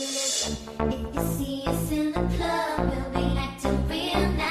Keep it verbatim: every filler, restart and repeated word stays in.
If you see us in the club, we'll be acting real nice.